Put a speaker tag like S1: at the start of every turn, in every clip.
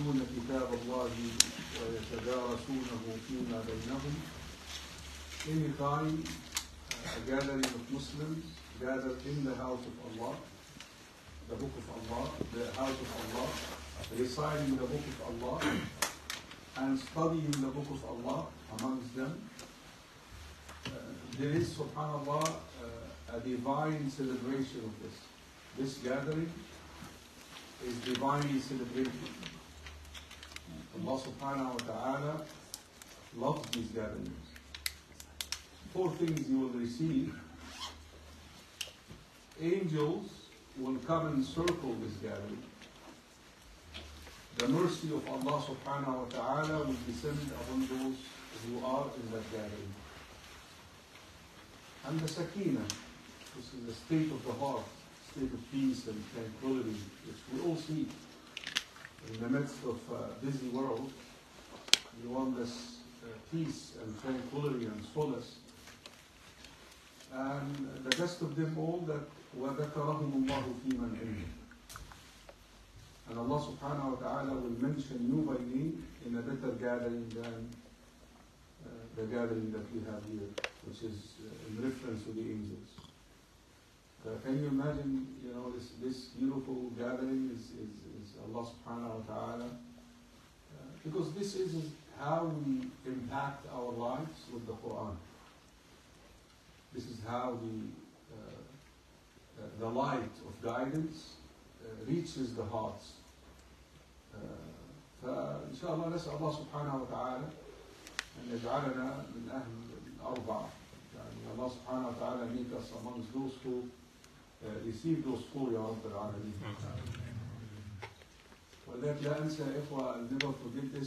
S1: يتلون كتاب الله ويتدارسونه فيما بينهم. Anytime a gathering of Muslims gather in the house of Allah, the book of Allah, the house of Allah, reciting the book of Allah and studying the book of Allah amongst them, there is, subhanAllah, a divine celebration of this. This gathering is divinely celebrated. Allah subhanahu wa ta'ala loves these gatherings. 4 things you will receive. Angels will come and circle this gathering. The mercy of Allah subhanahu wa ta'ala will descend upon those who are in that gathering. And the sakina, this is the state of the heart, state of peace and tranquility, which we all seek. In the midst of a busy world, we want this peace and tranquility and solace. And the best of them all, that وَذَكَرَهُمُ اللَّهُ فِي مَنْ عِلْمِهِ. And Allah subhanahu wa ta'ala will mention you by name in a better gathering than the gathering that we have here, which is in reference to the angels. Can you imagine, this beautiful gathering is Allah subhanahu wa ta'ala? Because this is how we impact our lives with the Quran. This is how the light of guidance reaches the hearts. فإن شاء الله نسأل الله سبحانه وتعالى أن يجعلنا من أهل الأربعة. Allah subhanahu wa ta'ala make us amongst those who receive those 4 يا رب العالمين. ولذلك لا أنسى إخوة, I'll never forget this.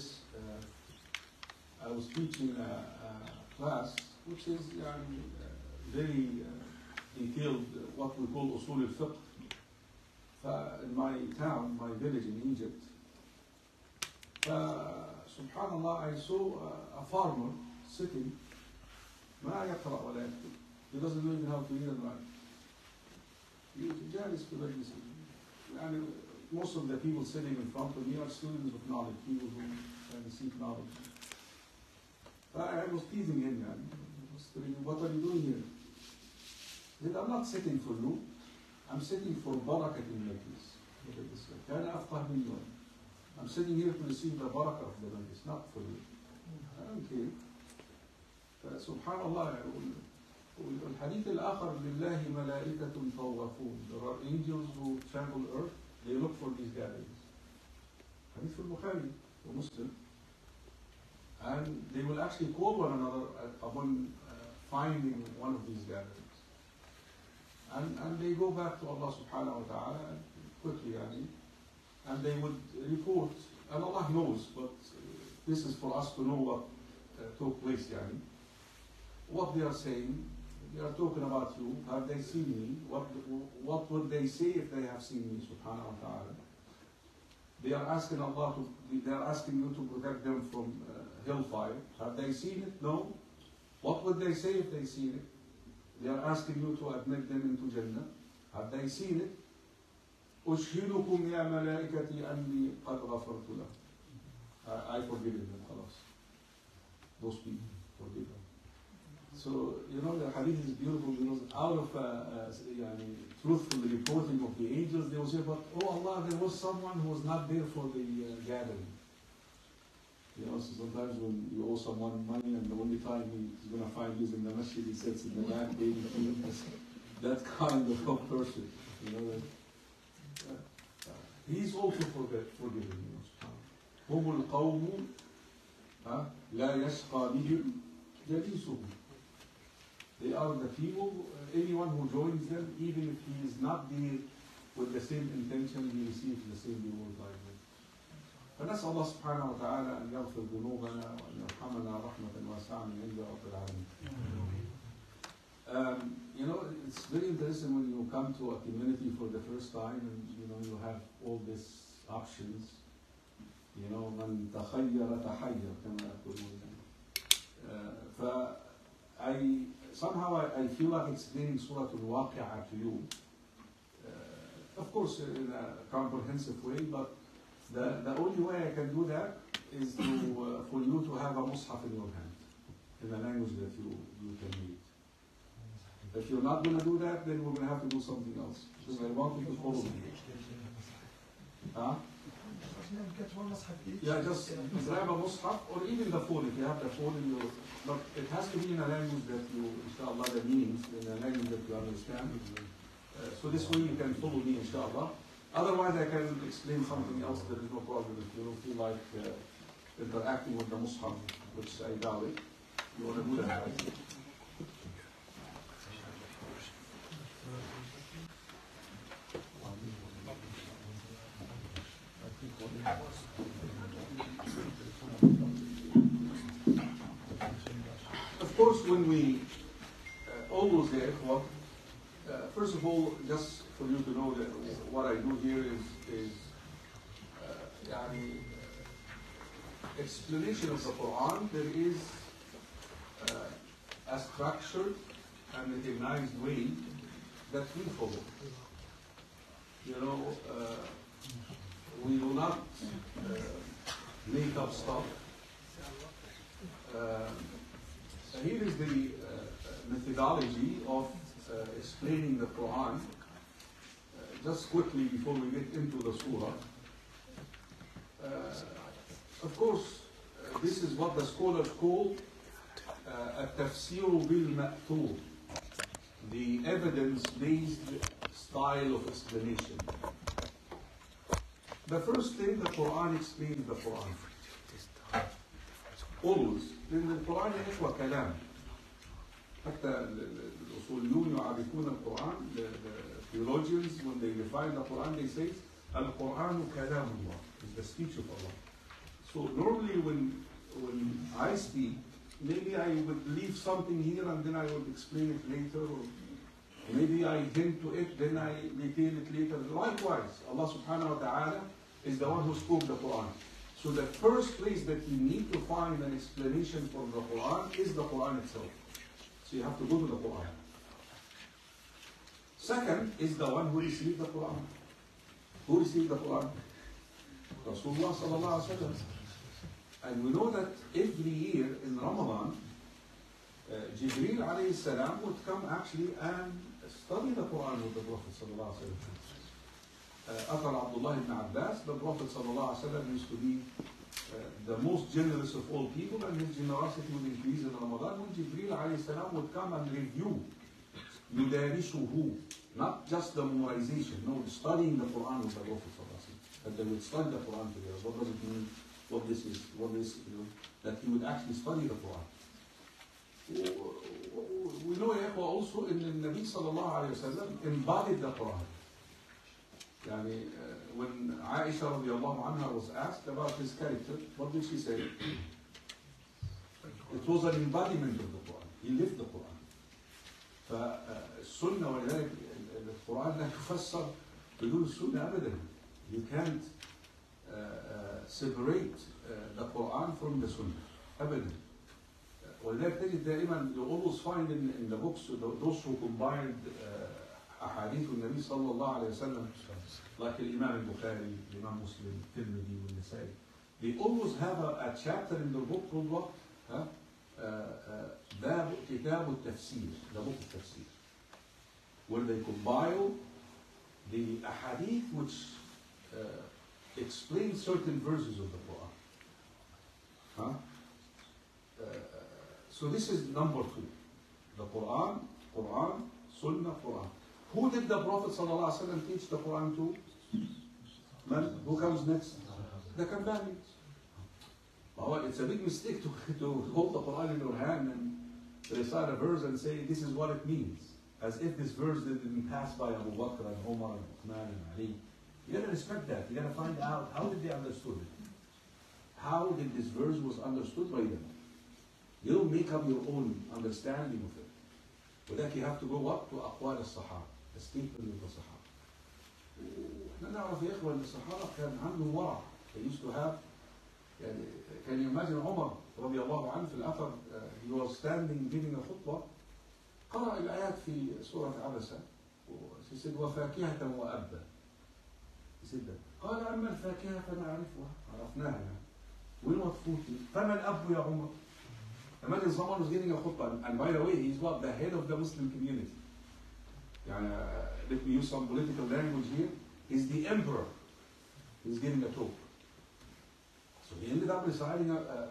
S1: I was teaching a class which is very detailed, what we call أصول الفقه. In my town, my village in Egypt, subhanallah, I saw a farmer sitting, ما يقرأ ولا يكتب. He doesn't know even how to read and write. جالس في مجلس. Most of the people sitting in front of me are students of knowledge, people who seek knowledge. I was teasing him, I was telling him, what are you doing here? He said, I'm not sitting for you. I'm sitting for barakat in majlis. I'm sitting here to receive the barakah of the majlis, not for you. I don't care. Subhanallah, الحديث الآخر لله ملائكة طوافون. There are angels who travel earth, they look for these gatherings. Hadith al-Bukhari, or Muslim. And they will actually call one another upon finding one of these gatherings. And they go back to Allah subhanahu wa ta'ala quickly, and they would report, and Allah knows, but this is for us to know what took place, what they are saying. They are talking about you. Have they seen me? What would they say if they have seen me, subhanahu wa ta'ala? They are asking Allah they are asking you to protect them from hellfire. Have they seen it? No. What would they say if they seen it? They are asking you to admit them into Jannah. Have they seen it? أشهدكم يا ملائكتي أني قد غفرت لهم. I forgive them, خلاص. Those people, forgive them. So, the hadith is beautiful because out of truthful reporting of the angels, they will say, but oh Allah, there was someone who was not there for the gathering. So sometimes when you owe someone money and the only time he's going to find you is in the masjid, he sits in the back, that kind of person. He's also forgiven. هم القوم لا يشقى بهم جليسهم. They are the people, anyone who joins them, even if he is not there with the same intention, he receives the same reward like them. فنسأل الله سبحانه وتعالى أن يغفر ذنوبنا وأن يرحمنا رحمة واسعة من عند رب العالمين. It's very interesting when you come to a community for the first time and you have all these options. من تخير تحير كما يقولون. Somehow I feel like explaining Surah Al-Waqi'ah to you. Of course, in a comprehensive way, but The only way I can do that is for you to have a mushaf in your hand, in a language that you can read. If you're not going to do that, then we're going to have to do something else. Because I want you to follow me. Huh? Yeah, just grab a mushaf, or even the phone, if you have the phone in your... But it has to be in a language that you, inshallah, the meanings, in a language that you understand. So this way you can follow me, inshallah. Otherwise, I can explain something else. There is no problem if you don't feel like interacting with the mushaf, which I doubt it. You want to do that, right? Of course, when we always there, first of all, just for you to know that what I do here is explanation of the Quran. There is a structured and recognized way that we follow. You know, we do not make up stuff. Here is the methodology of explaining the Quran. Just quickly before we get into the surah. Of course, this is what the scholars call التفسير بالمأثور, the evidence-based style of explanation. The first thing, the Quran explains the Quran. Always. لأن القرآن هو كلام. حتى الأصوليون يعرفون القرآن, the theologians, when they define the Quran, they say القرآن كلام الله, it's the speech of Allah. So normally when I speak, maybe I would leave something here and then I would explain it later, or maybe I hint to it, then I detail it later. Likewise, Allah subhanahu wa ta'ala is the one who spoke the Quran. So the first place that you need to find an explanation for the Quran is the Quran itself. So you have to go to the Quran. Second is the one who received the Quran. Who received the Quran? Rasulullah sallallahu alaihi wasallam. And we know that every year in Ramadan, Jibreel alayhi salam would come actually and study the Quran with the Prophet sallallahu alaihi wasallam. Athar Abdullah ibn Abbas, the Prophet sallallahu alaihi wasallam used to be the most generous of all people, and his generosity would increase in Ramadan when Jibreel alayhi salam would come and review, yudarishuhu, not just the memorization, no, studying the Quran with the Prophet sallallahu alaihi wasallam. That they would study the Quran together. What does it mean? What this is? That he would actually study the Quran. We know also in the Nabi sallallahu alayhi wasallam embodied the Quran. When Aisha radiallahu anha was asked about his character, what did she say? It was an embodiment of the Quran. He lived the Quran. فالسنة ولذلك القرآن لا يفسر بدون السنة أبدا. You can't separate the Quran from the Sunnah. أبدا. ولذلك تجد دائما, you always find in the books those who combined أحاديث النبي صلى الله عليه وسلم, like Imam al-Bukhari, Imam Muslim, Tirmidhi, والنسائي, they always have a chapter in the book called what? كتاب التفسير, the book of tafsir, where they compile the ahadith which explain certain verses of the Quran. So this is number 2. The Quran, Sunnah, Quran. Who did the Prophet ﷺ teach the Quran to? Man? Who comes next? The companions. It's a big mistake to hold the Quran in your hand and recite a verse and say, this is what it means. As if this verse didn't pass by Abu Bakr and Umar and Uthman and Ali. You got to respect that. You got to find out how did they understood it. How did this verse was understood by them. You don't make up your own understanding of it. But that you have to go up to أقوال الصحابة, the statement of the Sahaba. احنا نعرف يا إخوة أن الصحابة كان عندهم ورع. They used to have, can you imagine Umar رضي الله عنه في الأثر, he was standing giving a khutbah, قرأ الآيات في سورة عبسة. He said وفاكهة وأبا. He said that. قال أما الفاكهة فنعرفها. عرفناها يعني. When what food? فما الأب يا عمر. Imagine someone who's getting a khutbah, and by the way, he's what? The head of the Muslim community. Let me use some political language here. He's the emperor. He's giving a talk. So he ended up reciting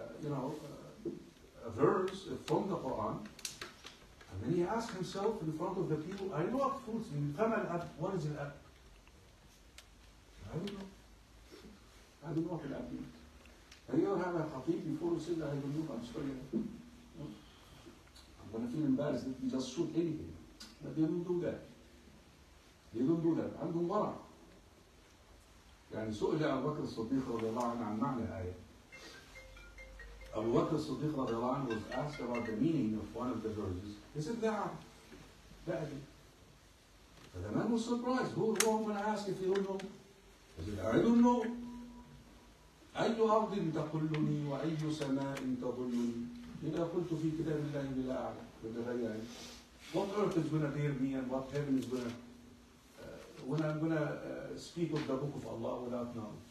S1: a verse from the Quran, and then he asked himself in front of the people, I know what fruits mean. What is al-ab? I don't know. I don't know what al-ab means. Have you ever had a khatib before who said, I don't know, I'm sorry. I'm going to feel embarrassed if you just shoot anything. But they don't do that. They don't do that. عندهم ورع. يعني سئل أبو بكر الصديق رضي الله عنه عن معنى الآية. Abu Bakr الصديق رضي الله عنه was asked about the meaning of one of the verses. He said, لا أدري. But the man was surprised. Who am I going to ask if you don't know? He said, I don't know. أي أرض تقلني وأي سماء تظلني إذا قلت في كتاب الله بلا أعلم. What earth is going to bear me and what heaven is going to when I'm going to speak of the book of Allah without knowledge.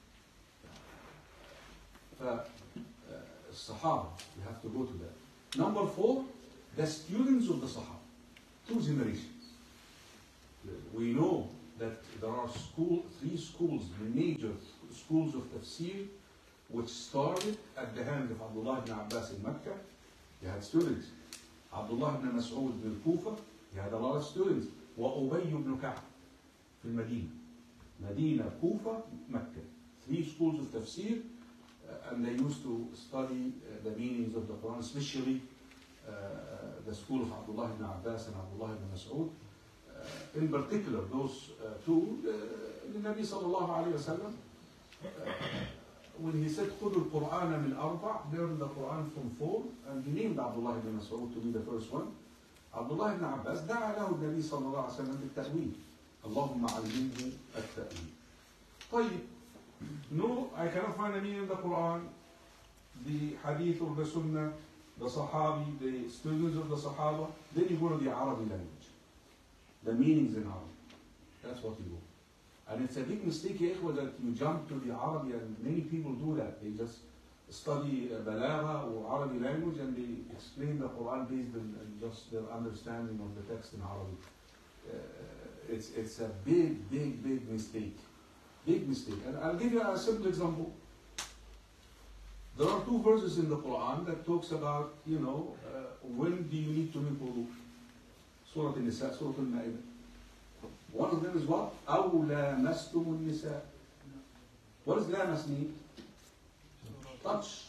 S1: Sahaba, you have to go to that. Number 4, the students of the Sahaba. 2 generations. We know that there are 3 schools, major schools of tafsir, which started at the hand of Abdullah ibn Abbas in Mecca. He had students. Abdullah ibn Mas'ud in Kufa, he had a lot of students. وأبي ibn Ka'b in Medina. Medina, Kufa, Mecca. 3 schools of tafsir, and they used to study the meanings of the Quran, especially the school of Abdullah ibn Abbas and Abdullah ibn Mas'ud. In particular, those 2, the Nabi sallallahu alayhi wa sallam, when he said خذوا القرآن من 4, learn the Quran from 4, and he named Abdullah ibn Mas'ud to be the first one. Abdullah ibn Abbas دعا له النبي صلى الله عليه وسلم بالتأويل. اللهم علمه التأويل. طيب, no, I cannot find any in the Quran, the Hadith or the Sunnah, the Sahabi, the students of the Sahaba. Then you go to the Arabic language, the meanings in Arabic. That's what you do. And it's a big mistake, that you jump to the Arabic, and many people do that. They just study Balagha or Arabic language and they explain the Quran based on just their understanding of the text in Arabic. It's a big mistake. Big mistake. And I'll give you a simple example. There are 2 verses in the Quran that talks about, when do you need to make wudu? Surah An-Nisa, Surah Al-Ma'idah. One of them is what? أَوْ لَامَسْتُمُ النِّسَاءَ. What does lamas mean? Touch.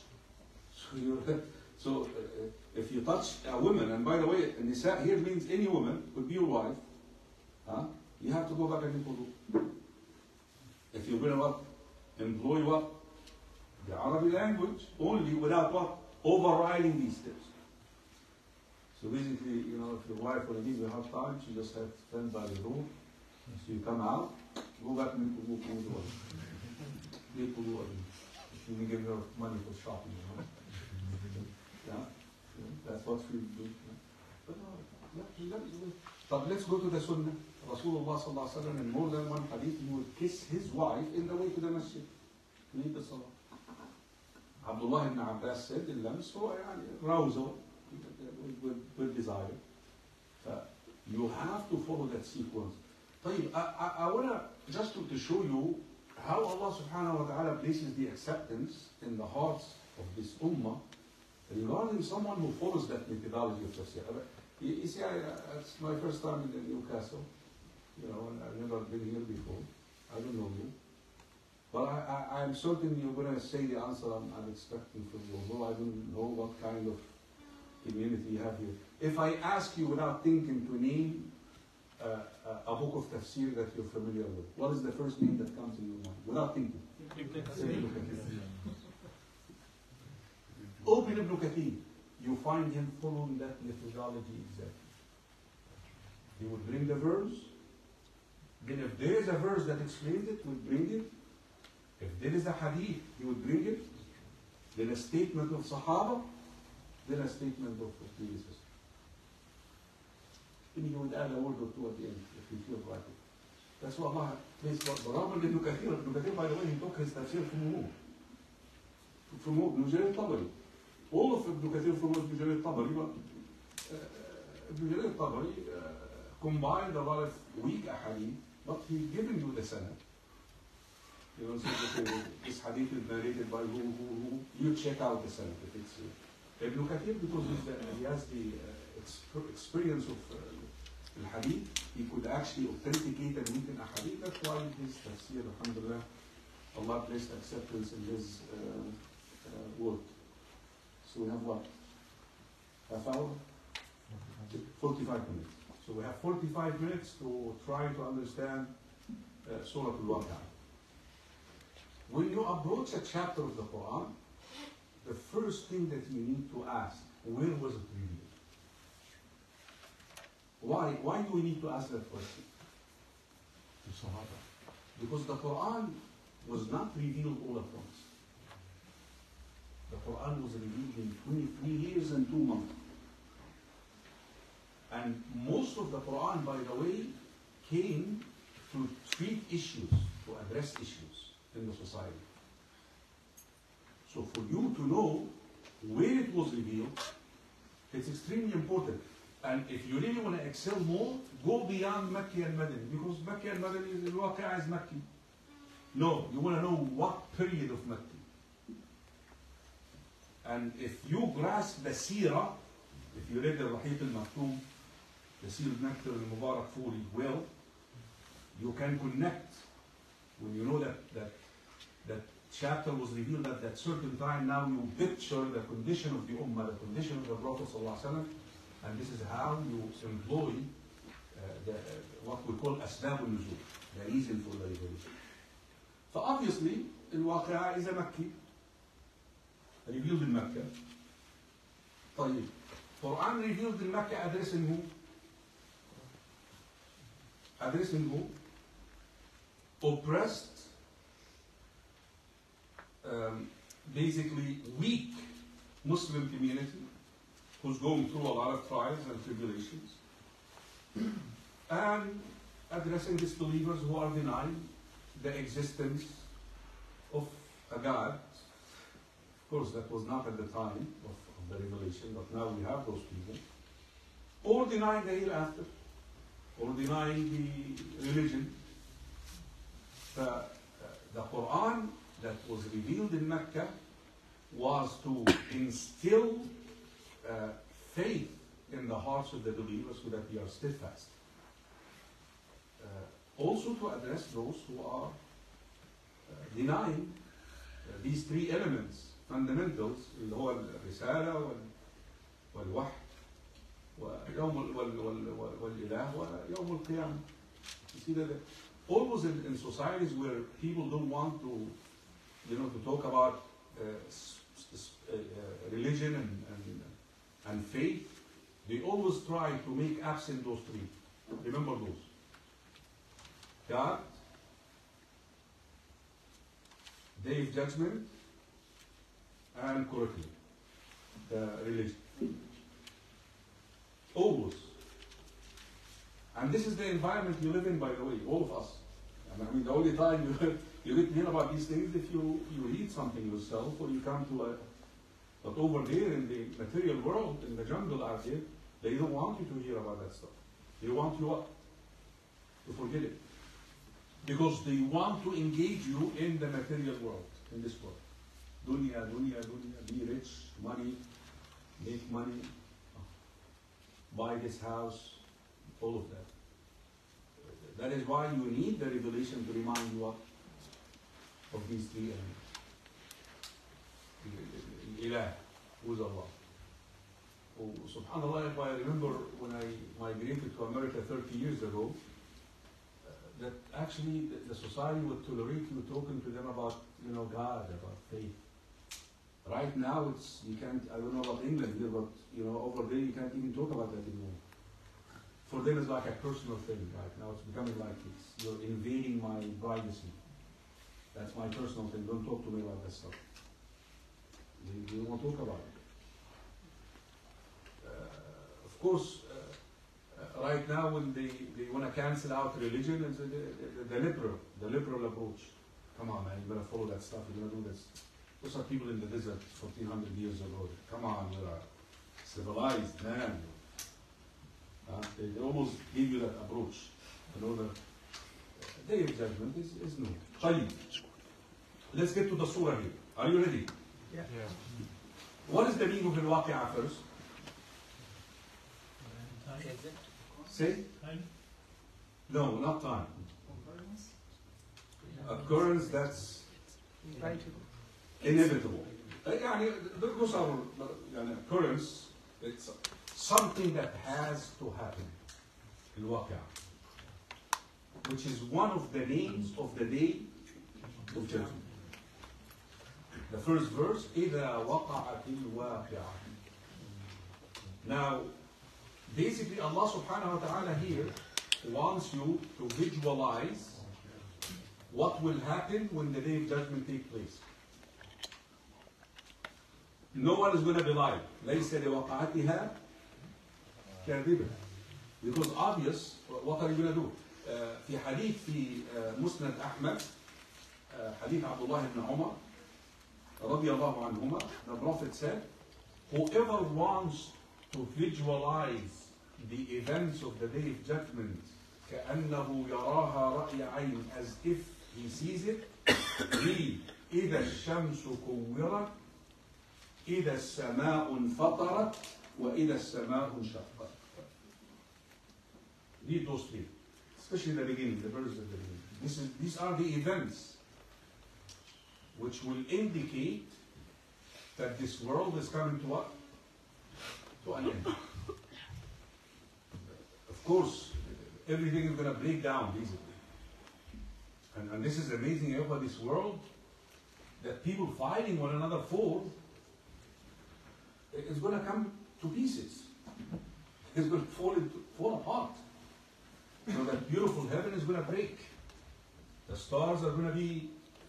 S1: So if you touch a woman, and by the way, Nisa here means any woman, could be your wife, you have to go back and make wudu. If you're going to what? Employ what? The Arabic language, only without what? Overriding these steps. So basically, if your wife will give you a hard time, she just has to stand by the door. So you come out, go back and make wudu. Make wudu again. You can give her money for shopping, Yeah? That's what we do. But let's go to the Sunnah. Rasulullah sallallahu alaihi wasallam, in more than one hadith, he would kiss his wife in the way to the masjid. Lead the salah. Abdullah ibn Abbas said, "Illams huwa arousal with desire." You have to follow that sequence. I want to just to show you how Allah subhanahu wa ta'ala places the acceptance in the hearts of this ummah regarding someone who follows that methodology of tafsir. You see, it's my first time in Newcastle, and I've never been here before. I don't know you. But I'm certain you're going to say the answer I'm expecting from you, although I don't know what kind of community you have here. If I ask you without thinking to name a book of tafsir that you're familiar with, what is the first name that comes in your mind? Without thinking. Open Ibn Kathir. You find him following that methodology exactly. He would bring the verse. Then if there is a verse that explains it, he would bring it. If there is a hadith, he would bring it. Then a statement of Sahaba. Then a statement of predecessors. Then he would add a word or two at the end, if he feels like it. That's what Allah placed. برغم ان ابن كثير by the way he took his tafsir from Ibn Jarir al-Tabari. All of Ibn Kathir from Ibn Jarir al-Tabari, but Ibn Jarir al-Tabari combined a lot of weak ahadith, but he given you the sanad. You know, so this hadith is narrated by who. You check out the sanad if it's Ibn Kathir, because he has the experience of al-hadith. He could actually authenticate and weaken a hadith. That's why his tafsir, alhamdulillah, Allah placed acceptance in his work. So we have what? Half hour? 45 minutes. So we have 45 minutes to try to understand Surah Al-Waqi'ah. When you approach a chapter of the Quran, the first thing that you need to ask, where was it revealed? Why do we need to ask that question? The Sahaba. Because the Quran was not revealed all at once. The Quran was revealed in 23 years and 2 months. And most of the Quran, by the way, came to treat issues, to address issues in the society. So for you to know where it was revealed, it's extremely important. And if you really want to excel more, go beyond Makki and Madani, because Makki and Madani is Al-Waqi'ah is Makki. No, you want to know what period of Makki. And if you grasp the seerah, if you read the Rahiq al-Maktoum, the Seer Nectar al-Mubarak Furi well, you can connect when you know that chapter was revealed at that certain time. Now you picture the condition of the Ummah, the condition of the Prophet ﷺ, and this is how you employ what we call Asbab al-Nuzul, the reason for the revelation. So obviously, Al-Waqi'ah is a Makki, revealed in Mecca. طيب, Quran revealed in Mecca addressing who? Addressing who? Oppressed, basically weak Muslim community who's going through a lot of trials and tribulations, and addressing disbelievers who are denying the existence of a God. Of course, that was not at the time of the revelation, but now we have those people. Or denying the hereafter, or denying the religion. The Quran that was revealed in Mecca was to instill faith in the hearts of the believers so that they are steadfast. Also to address those who are denying these three elements, fundamentals, اللي هو الرسالة والوحي والإله ويوم القيامة. You see that always in societies where people don't want to, to talk about religion and faith, they always try to make absent those three. Remember those: God, Day of Judgment, and curriculum, religion. Always. And this is the environment you live in, by the way, all of us. I mean, the only time you get to hear about these things if you read something yourself or you come to but over there in the material world, in the jungle out there, they don't want you to hear about that stuff. They want you what? To forget it. Because they want to engage you in the material world, in this world. Dunya, dunya, dunya, be rich, money, make money, buy this house, all of that. That is why you need the revelation to remind you of these three elements. Ilah, who is Allah? Oh, subhanAllah, if I remember when I migrated to America 30 years ago, that actually the society would tolerate you talking to them about, God, about faith. Right now, you can't, I don't know about England here, but, over there you can't even talk about that anymore. For them, it's like a personal thing right now. It's becoming like you're invading my privacy. That's my personal thing. Don't talk to me about that stuff. They don't want to talk about it. Of course, right now when they want to cancel out religion, it's the liberal approach. Come on, man, you're going to follow that stuff, you're going to do this. Those are people in the desert 1400 years ago. Come on, we're a civilized man. They almost give you that approach. You know, the day of judgment is new. طيب. Let's get to the surah here. Are you ready?
S2: Yeah.
S1: What is the meaning of al-waqi'ah first? Say?
S2: Time?
S1: No, not time. Occurrence that's inevitable. يعني those are يعني occurrence. It's something that has to happen. Al-waqi'ah, which is one of the names of the day of judgment. The first verse, إِذَا وَقَعَتِ الْوَاقِعَةُ. Now, basically Allah subhanahu wa ta'ala here wants you to visualize what will happen when the day of judgment takes place. No one is going to be live. لَيْسَ لِوَقَعَتِهَا كَاذِبًا. Because obvious, what are you going to do? في حديث في مسند أحمد حديث عبد الله بن عمر رضي الله عنهما, the Prophet said, whoever wants to visualize the events of the day of judgment كأنه يراها رأي عين, as if he sees it, read إذا الشمس كورت إذا السماء انفطرت وإذا السماء انشقت. Read those three, especially the beginning, the verse at the beginning. These are the events which will indicate that this world is coming to what? To an end. Of course, everything is going to break down easily. And this is amazing about this world, that people fighting one another for, it's going to come to pieces. It's going to fall apart. So that beautiful heaven is going to break. The stars are going to be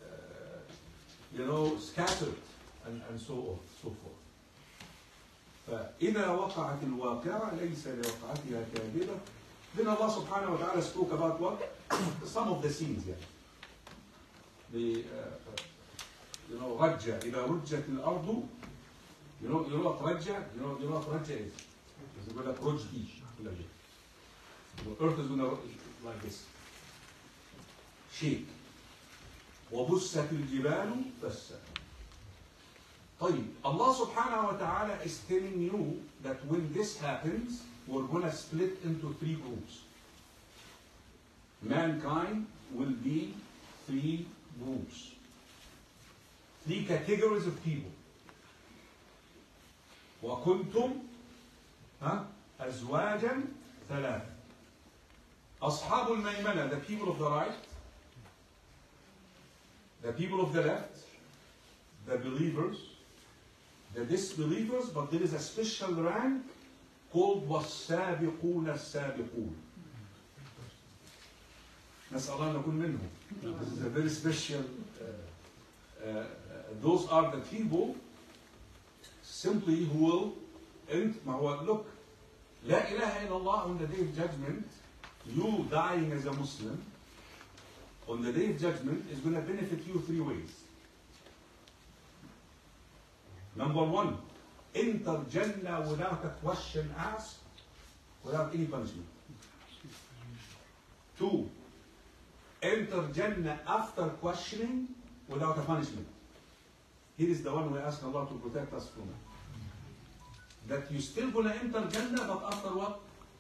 S1: scattered, and so on, so forth. فإذا وقعت الواقعة ليس لوقعتها كاذبة. Then Allah subhanahu wa ta'ala spoke about what? Some of the scenes here. The رجة إذا رجت الأرض. You know what رجة? You know what رجة is? It's going to رجتي. The earth is going to like this. Shake. وبست الجبال بسا. طيب, Allah subhanahu wa ta'ala is telling you that when this happens, we're going to split into three groups. Mankind will be three groups. Three categories of people. وَكُنْتُمْ أَزْوَاجًا ثَلَاثًا. أصحاب الميمنة, the people of the right, the people of the left, the believers, the disbelievers, but there is a special rank called وَالسَّابِقُونَ السَّابِقُونَ. نسأل الله أن نكون منهم. This is a very special, those are the people simply who will end, look, لا إله إلا الله on the day of judgment, you dying as a Muslim, on the day of judgment is going to benefit you three ways. Number one, enter Jannah without a question asked, without any punishment. Two, enter Jannah after questioning without a punishment. Here is the one we ask Allah to protect us from. That you're still going to enter Jannah, but after what?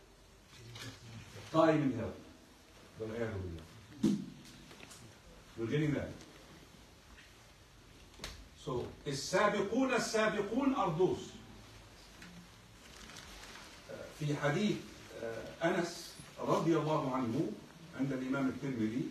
S1: Time in hell. You're getting that? So, السابقون السابقون are those. في حديث أنس رضي الله عنه عند الإمام الترمذي,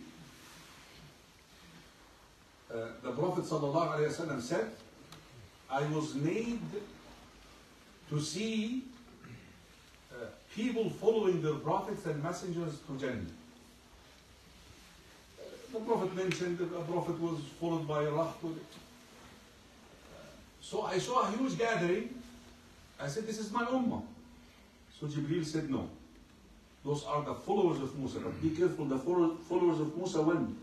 S1: the Prophet صلى الله عليه وسلم said, I was made to see people following their prophets and messengers to Jannah. The Prophet mentioned that the Prophet was followed by a rahtu. So I saw a huge gathering. I said, this is my ummah. So Jibreel said, no. Those are the followers of Musa. But be careful, the followers of Musa when?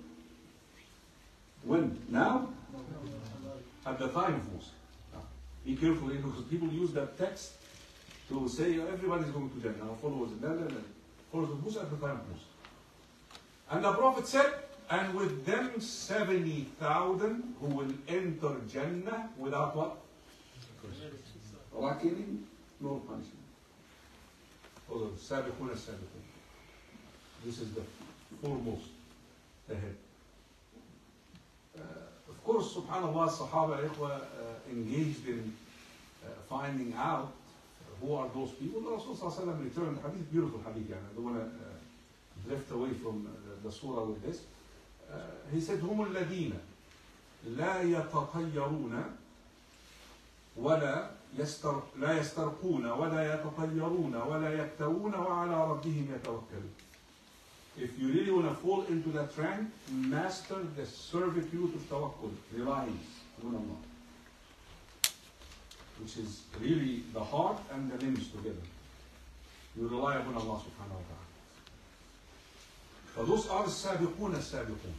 S1: When? Now? At the time of Musa. Be careful, because people use that text to say everybody's going to Jannah. Followers, followers of Musa at the time of Musa. And the Prophet said, and with them 70,000 who will enter Jannah without what? Reckoning, nor punishment. السابقون السابقون. This is the foremost ahead. Of course, subhanAllah, Sahaba engaged in finding out who are those people. The Rasul sallallahu alayhi wa sallam returned, hadith, beautiful hadith, I don't want to drift away from the surah with this. He said, هم الذين لا يتطيرون ولا يسترقون ولا يتطيرون ولا يكتوون وعلى ربهم يتوكلون. If you really want to fall into that trend, master the servitude of tawakkul, reliance on Allah, which is really the heart and the limbs together. You rely upon Allah subhanahu wa ta'ala. So those are السابقون السابقون.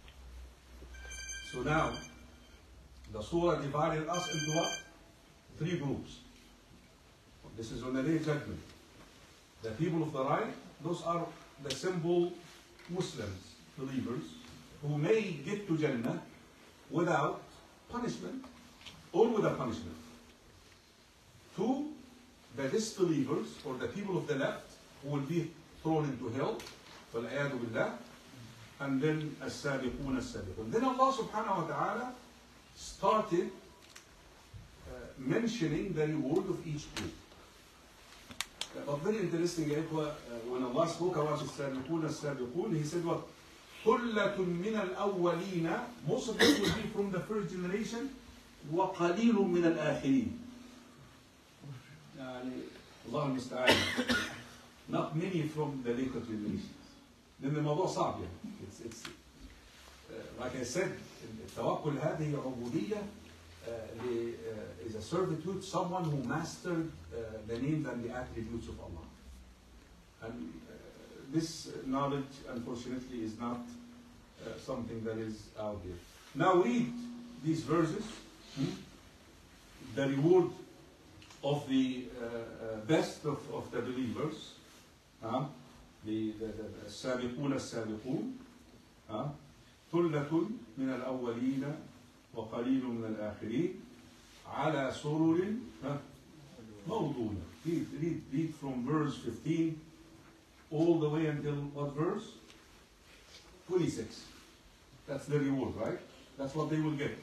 S1: So now, the surah divided us into what? 3 groups. This is on the day of judgment. The people of the right, those are the simple Muslims, believers, who may get to Jannah without punishment or with a punishment. 2, the disbelievers or the people of the left who will be thrown into hell, وَالْعِيَاذُ بِاللَّهِ, and then السابقون السابقون. Then Allah subhanahu wa ta'ala started mentioning the reward of each group. But very interesting, when Allah spoke about السابقون السابقون, He said what? ثُلَّةٌ مِّنَ الْأَوَّلِينَ. Most of them will be from the first generation. وَقَلِيلٌ مِّنَ الْآخِرِينَ. Allah المستعان. Not many from the later generations. لأن الموضوع صعب يعني. It's like I said, التوكل هذه عبودية is a servitude, someone who mastered the names and the attributes of Allah. And this knowledge, unfortunately, is not something that is out there. Now read these verses. The reward of the best of the believers. السابقون السابقون. ثلة من الأولين وقليل من الآخرين على سرر موضونة. Read from verse 15 all the way until what verse? 26. That's the reward, right? That's what they will get.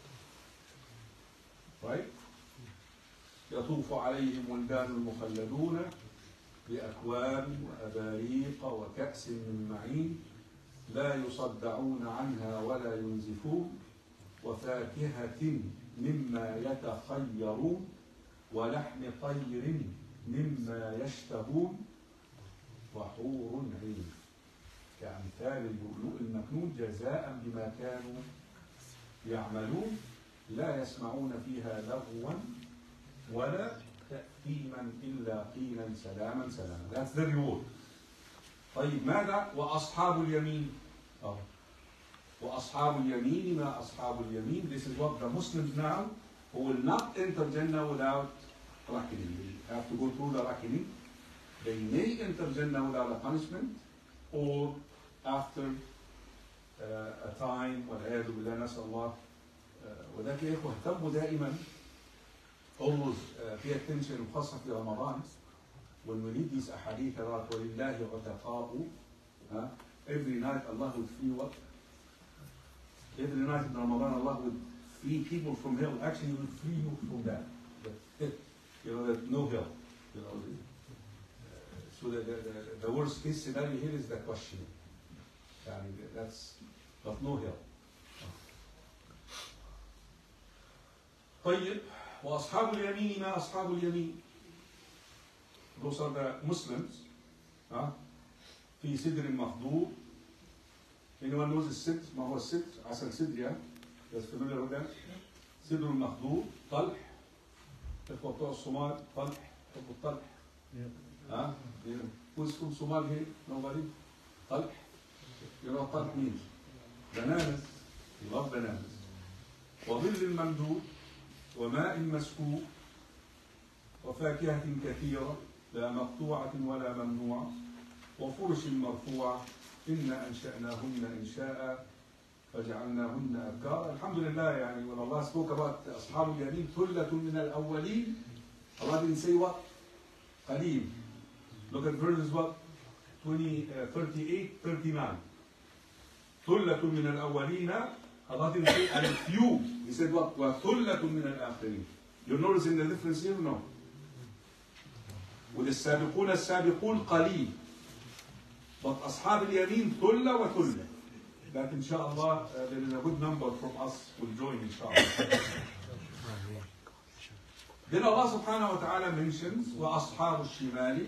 S1: Right? يطوف عليهم ولدان مخلدون بأكواب وأباريق وكأس من معين لا يصدعون عنها ولا ينزفون وفاكهة مما يتخيرون ولحم طير مما يشتهون وحور عين كأمثال اللؤلؤ المكنون جزاء بما كانوا يعملون لا يسمعون فيها لغوا ولا تأثيما إلا قيلا سلاما سلاما. That's the reward. طيب ماذا؟ وأصحاب اليمين. وأصحاب اليمين ما أصحاب اليمين. This is what the Muslims now who will not enter Jannah without reckoning. They have to go through the reckoning. They may enter Jannah without a punishment or after a time. والعياذ بالله نسأل الله. وذلك يا إخوة اهتموا دائما. Always pay attention خاصة في رمضان. When we read these ahadith about وَلِلَّهِ عُتَقَاءُ, every night Allah would free what? Every night in Ramadan Allah would free people from hell. Actually He would free you from that. That no hell. So the worst case scenario here is the questioning. That's but no hell. طيب وأصحاب اليمين ما أصحاب اليمين. Those are the Muslims. في سدر مخضود. Anyone knows the sidr? ما هو السدر؟ عسل سدر. That's familiar with that? سدر مخضود. طلح. إخوة بتوع الصومال طلح. حب الطلح. Who's from Somalia here? Nobody? Talq? You know what talq means? Bananas. We love bananas. وظل ممدود وماء مسكوب وفاكهة كثيرة لا مقطوعة ولا ممنوعة وفرش مرفوعة إنا أنشأناهن إنشاء فجعلناهن أبكارا. الحمد لله, يعني when Allah spoke about أصحاب اليمين ثلة من الأولين, Allah didn't say what? قليل. Look at verses what? 38, 39. ثلة من الأولين, Allah didn't say a few. He said what? وثلة من الآخرين. You're noticing the difference here? No. وللسابقون السابقون قليل. But أصحاب اليمين ثلة وثلة. That inshallah there is a good number from us will join inshallah. Then Allah subhanahu wa ta'ala mentions وأصحاب الشمال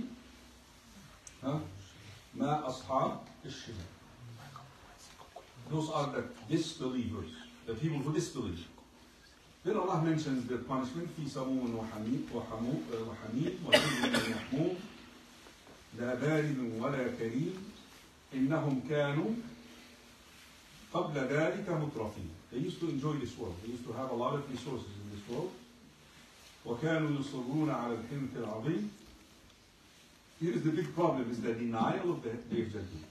S1: ما أصحاب الشمال. Those are the disbelievers, the people who disbelieve. Then Allah mentions their punishment في سموم وحميم وظل يحموم لا بارد ولا كريم إنهم كانوا قبل ذلك مترفين. They used to enjoy this world. They used to have a lot of resources in this world. وكانوا يصرون على الحنث العظيم. Here is the big problem, is the denial of the Day of Judgment.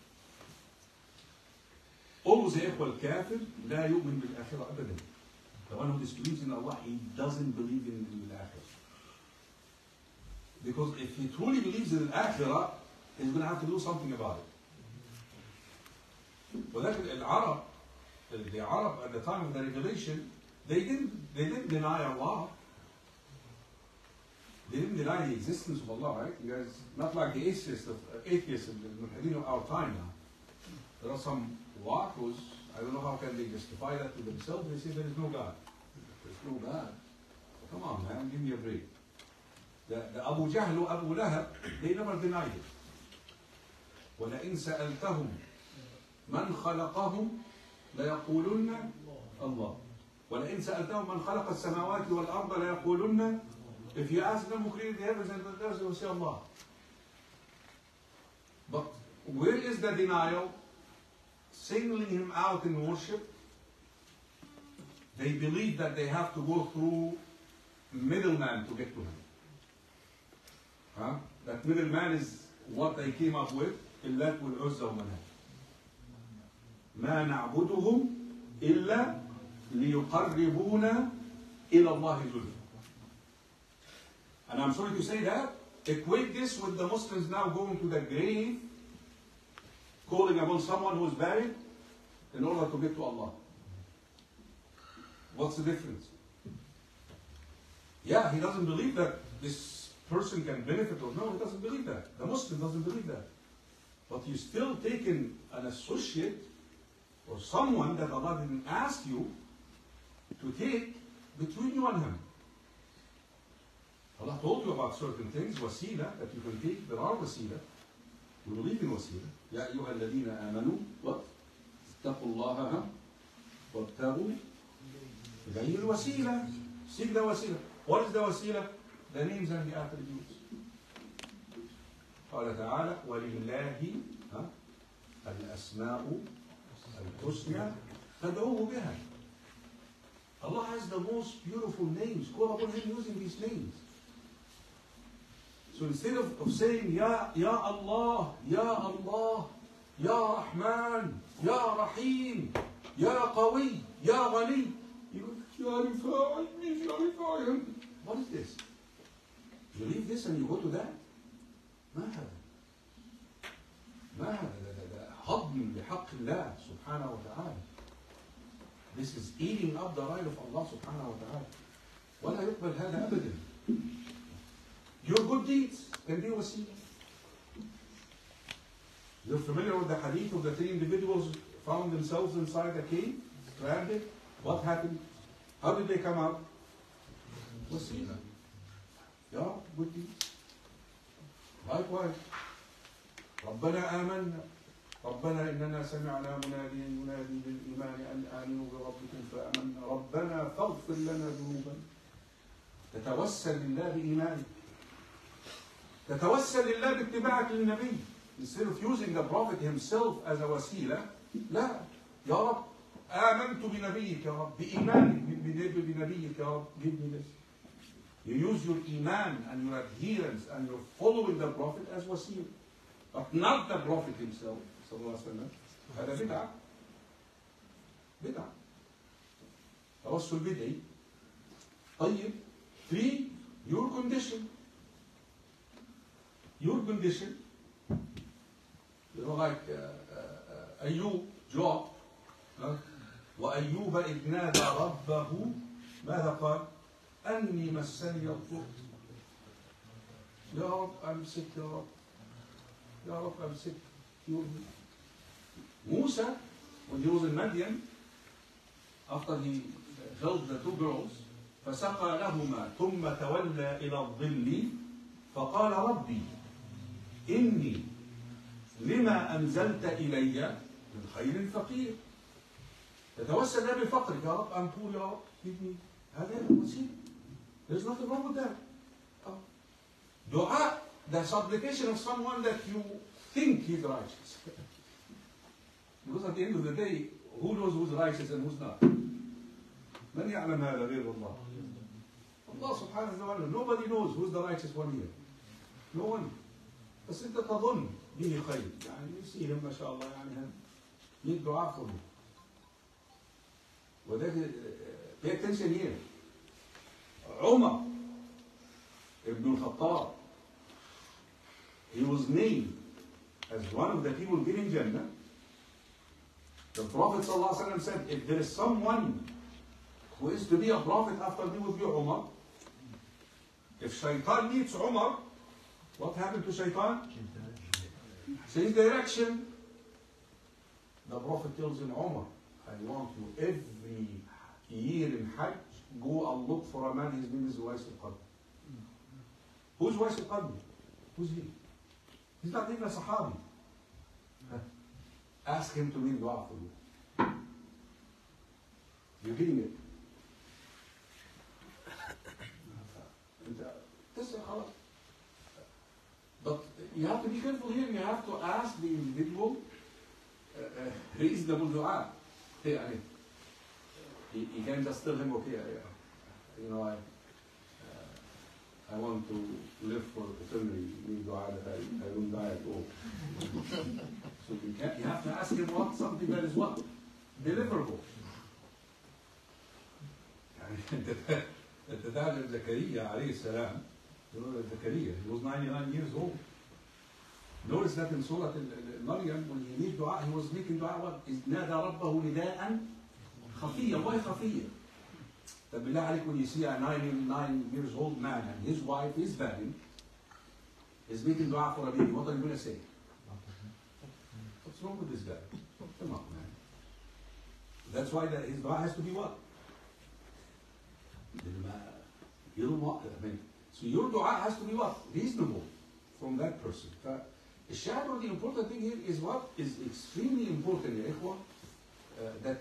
S1: Always يا إخوة الكافر لا يؤمن بالآخرة أبدا. The one who disbelieves in Allah, he doesn't believe in the Akhirah. Because if he truly believes in the Akhirah, he's going to have to do something about it. ولكن العرب, the Arab at the time of the revelation, they didn't deny Allah. They didn't deny the existence of Allah, right? You guys, not like the atheists of the of our time now. There are some wahus, I don't know how can they justify that to themselves. They say there is no God. There's no God. Come on, man, give me a break. The Abu Jahl or Abu Lahab, they never denied it. وَلَئِنْ سَأَلْتَهُمْ مَنْ خَلَقَهُمْ لَيَقُولُنَّ اللَّهُ وَلَئِنْ سَأَلْتَهُمْ مَنْ خَلَقَ السَّمَاوَاتِ وَالْأَرْضَ لَيَقُولُنَّ. If you ask them who created the heavens and the earth, they will say Allah. But where is the denial? Singling him out in worship. They believe that they have to go through middleman to get to him. That middleman is what they came up with. Illat wal Uzza wa Manat. ما نعبدهم إلا ليقربونا إلى الله زلفى. And I'm sorry to say that, equate this with the Muslims now going to the grave, calling upon someone who is buried in order to get to Allah. What's the difference? Yeah, he doesn't believe that this person can benefit or no, he doesn't believe that. The Muslim doesn't believe that. But you still taking an associate or someone that Allah didn't ask you to take between you and him. Allah told you about certain things, wasila, that you can take. There are wasila. We believe in wasila. يا أيها الذين آمنوا واتقوا الله وابتغوا إليه الوسيلة. Seek the wasila. What is the wasila? The names and the attributes. قال تعالى ولله الأسماء الحسنى فادعوه بها. Allah has the most beautiful names. Call upon Him using these names. So instead of saying Ya Allah, Ya Allah, Ya Rahman, Ya Rahim, Ya Qawi, Ya Ghani, you go, Ya Rifa'in. What is this? You leave this and you go to that? ما هذا هضم بحق الله سبحانه وتعالى. This is eating up the right of Allah subhanahu wa ta'ala. ولا يقبل هذا أبدا. Your good deeds can be wasila. You're familiar with the hadith of the three individuals found themselves inside a cave, stranded. What happened? How did they come out? Wasila. Yeah, good deeds. Likewise. ربنا آمنا ربنا إننا سمعنا مناديا ينادي بالإيمان أن آمنوا بربكم فآمنا ربنا فاغفر لنا ذنوبنا. تتوسل لله بإيمانك. تتوسل لله باتباعك للنبي. Instead of using the Prophet himself as a وسيلة. لا، يا رب آمنت بنبيك يا رب، بإيمانك بنبيك يا رب، give me this. You use your iman and your adherence and your following the Prophet as وسيلة. But not the Prophet himself صلى الله عليه وسلم. هذا بدعة. بدعة. توسل بدعي. طيب 3 your condition. Your condition, you know, like أيوب, Job, وأيوب إذ نادى ربه ماذا قال؟ أني مسني الضر. يا رب I'm sick يا رب. يا رب I'm sick. Musa, when he was in Madian, after he held the 2 girls, فسقى لهما ثم تولى إلى الظل فقال ربي إني لما أنزلت إلي من خير فقير. تتوسل لا بفقرك يا رب. I'm poor يا رب. Give me. هذا وسيلة. There's nothing wrong with that. دعاء, the supplication of someone that you think he's righteous. Because at the end of the day, who knows who's righteous and who's not? من يعلم هذا غير الله. Allah subhanahu wa ta'ala. Nobody knows who's the righteous one here. No one. بس أنت تظن به خير. يعني يسيهم ما شاء الله يعني هم دعاء قبول. وذلك pay attention here. عمر ibn al-Khattab, he was named as one of the people getting Jannah. The Prophet ﷺ said, if there is someone who is to be a prophet after me would be Umar. If Shaitan meets Umar, what happened to Shaitan? Change direction. The Prophet tells him, Umar, I want you every year in Hajj, go and look for a man, his name is Uwais al-Qarni. Who's Uwais al-Qarni? Who's he? He's not even a Sahabi. Ask him to make dua for you. You're getting it. But you have to be careful here. You have to ask the individual reasonable dua. He can't just tell him, okay, you know, I want to live for eternity. Need dua that I don't die at all. So you have to ask him what something that is what deliverable. Zakaria alayhi salam, you know Zakaria, he was 99 years old. Notice that in Surah Maryam, when he made dua, he was making dua what? إِذْ نَادَى رَبَّهُ نِدَاءً خَفِيًّا. Why خفية? That billah alayk, when you see a 99 years old man and his wife is barren, is making dua for a baby, what are you going to say? What's wrong with this guy? Come on, man. That's why his dua has to be what? You don't want it. I mean, so your dua has to be what? Reasonable from that person. The shadow, the important thing here is what is extremely important, ya ikhwa, that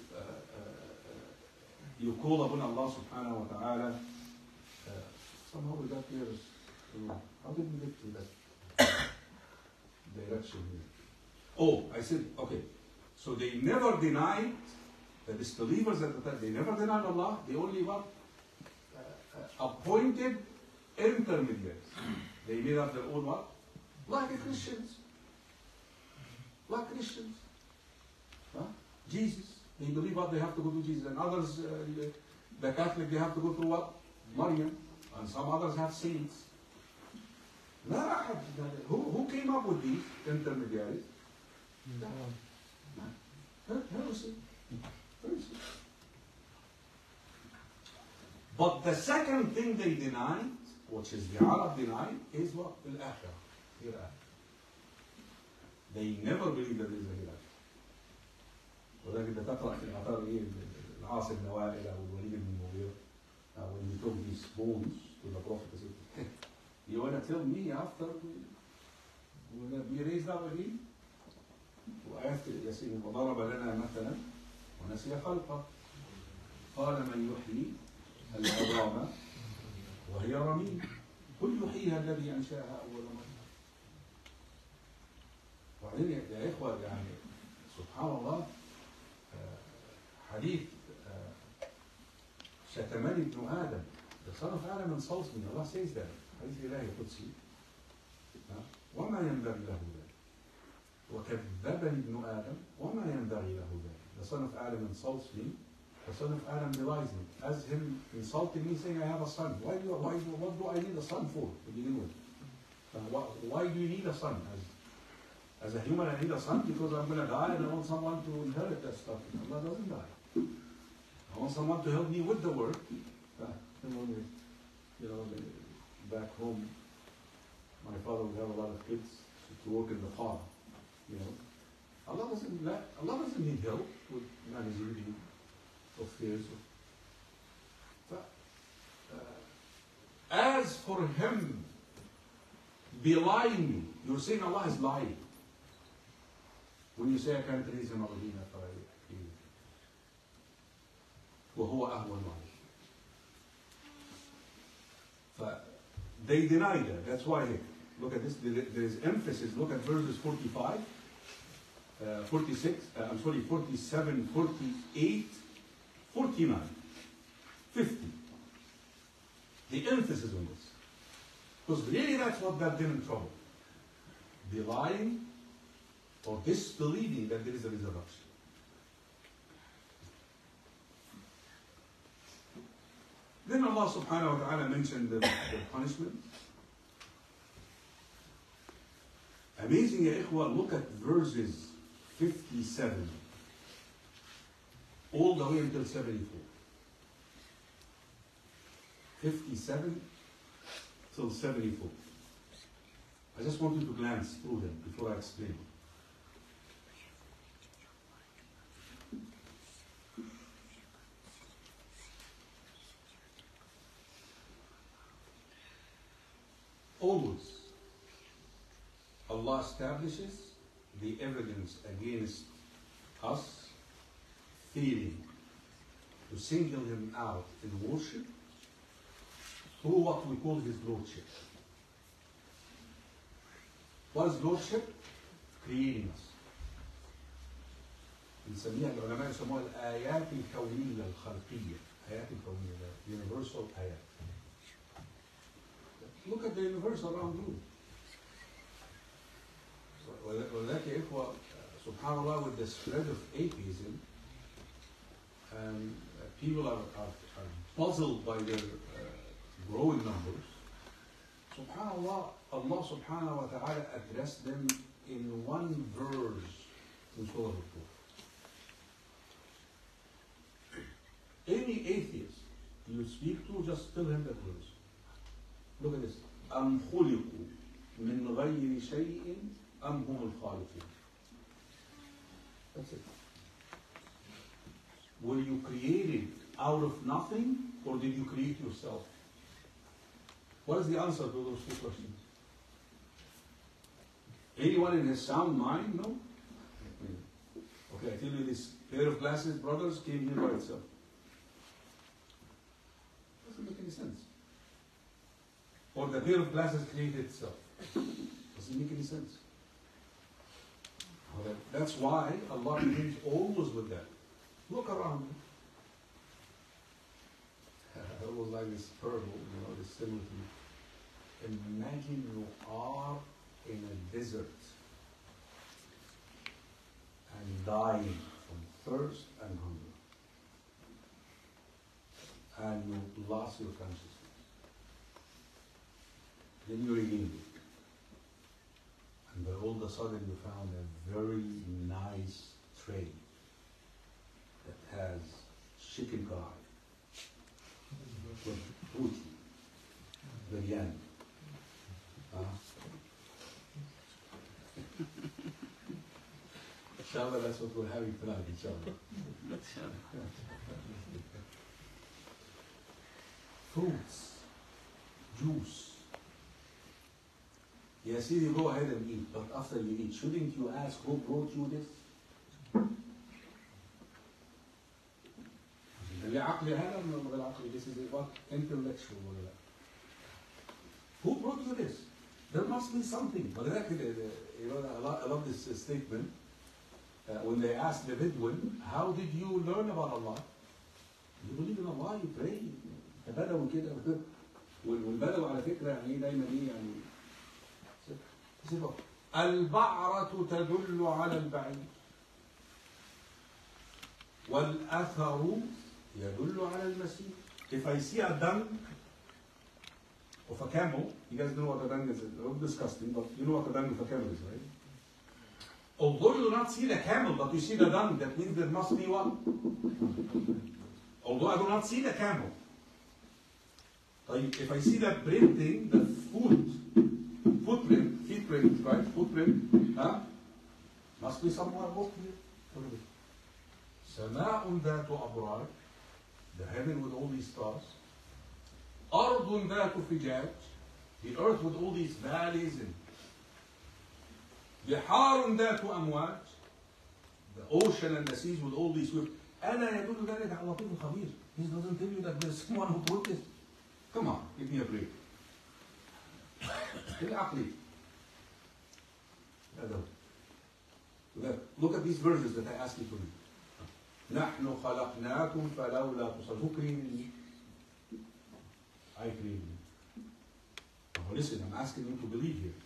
S1: you call upon Allah subhanahu wa ta'ala. Somehow we got here. How did we get to that direction here? Oh, I said, okay. So they never denied, the disbelievers at the time, they never denied Allah. They only what? Appointed intermediaries. They made up their own what? Like the Christians. Like Christians. Huh? Jesus. They believe what? They have to go to Jesus. And others, the Catholic, they have to go through what? Maryam. And some others have saints. Who came up with these intermediaries? Heresy. But the second thing they denied, which is the Arab denied, is what? Al-Akhirah. Hereafter. They never believed that there is a hereafter. ولكن إذا تقرأ في الآثار العاص بن وائل أو الوليد بن المغيرة, when you took these bones to the Prophet, they said, you want to tell me after we're going to be raised up again? وآيات ياسين وضرب لنا مثلا ونسي خلقه قال من يحيي العظام وهي رميم قل يحييها الذي أنشأها أول مرة. وبعدين يا إخوة يعني سبحان الله، حديث شتمني ابن آدم. The son of Adam insults me. Allah says that. حديث إلهي قدسي. وما ينبغي له ذلك. وكذبني ابن آدم وما ينبغي له ذلك. The son of Adam insults me. The son of Adam belies me. As him insulting me, saying I have a son. What do I need a son for to begin with? Why do you need a son? As a human, I need a son because I'm going to die and I want someone to inherit that stuff. Allah doesn't die. I want someone to help me with the work. Back home, my father would have a lot of kids to work in the farm. Allah doesn't need help with managing the affairs. As for him belying me, you're saying Allah is lying. When you say I can't raise him, وهو أهون عليه. They deny that. That's why, look at this, there is emphasis. Look at verses 45, 46, 47, 48, 49, 50. The emphasis on this. Because really that's what got them in trouble. Belying or disbelieving that there is a resurrection. Then Allah subhanahu wa ta'ala mentioned the punishment. Amazing, ya ikhwa, look at verses 57 all the way until 74. 57 till 74. I just want you to glance through them before I explain. Always, Allah establishes the evidence against us failing to single Him out in worship through what we call His Lordship. What is Lordship? Creating us. بنسميها العلماء يسموها الآيات الكونية الخلقية. آيات الكونية, universal آيات. Look at the universe around you. ولذلك يا إخوة سبحان الله, with the spread of atheism, people are puzzled by their growing numbers. SubhanAllah, Allah subhanahu wa ta'ala addressed them in one verse in Surah Al-Tur. Any atheist you speak to, just tell him that verse. Look at this. أَمْ خُلِقُوا مِنْ غَيْرِ شَيْءٍ أَمْ هُمُ الْخَالِقُونَ. That's it. Were you created out of nothing, or did you create yourself? What is the answer to those two questions? Anyone in his sound mind? No? Okay, I tell you, this pair of glasses, brothers, came here by itself. Doesn't make any sense. Or the pair of glasses created itself. Doesn't make any sense. Okay. That's why Allah begins always with that. Look around. It was like this parable, this simile. Imagine you are in a desert and dying from thirst and hunger. And you lost your consciousness. Then you regained it. And then all of a sudden you found a very nice tray that has chicken curry, with roti, biryani. Inshallah, that's what we're having tonight, inshallah. Fruits, juice. Yes, you go ahead and eat, but after you eat, shouldn't you ask who brought you this? This is what intellectual. Who brought you this? There must be something. ولذلك I love this statement. When they asked the Bedouin, how did you learn about Allah? You believe in Allah, you pray. بدوي كده والبدوي على فكرة يعني دايما يعني صفة. البعرة تدل على البعير والأثر يدل على المسير. If I see a dung of a camel, you guys know what a dung is, it's not disgusting, but you know what a dung of a camel is, right? Although you do not see the camel, but you see the dung, that means there must be one. Although I do not see the camel. If I see the printing, the footprint, right? Footprint, must be somewhere over here. سماء ذات أبراج, the heaven with all these stars. أرض ذات فجاج, the earth with all these valleys and بحار ذات أمواج, the ocean and the seas with all these waves. ألا يدل ذلك على لطيف خبير. He doesn't tell you that there's someone who wrote this. Come on, give me a break. بالعقل. Look at these verses that I asked you to read. نحن خلقناكم فلولا تصدقون. Who created me? I created you. Now listen, I'm asking you to believe here.